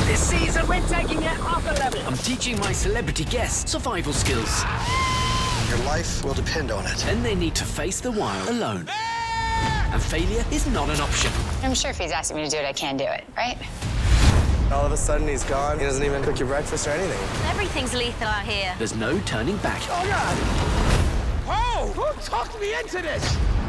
This season, we're taking it up a level. I'm teaching my celebrity guests survival skills. Your life will depend on it. Then they need to face the wild alone. And failure is not an option. I'm sure if he's asking me to do it, I can do it, right? All of a sudden, he's gone. He doesn't even cook your breakfast or anything. Everything's lethal out here. There's no turning back. Oh, God! Oh! Who talked me into this?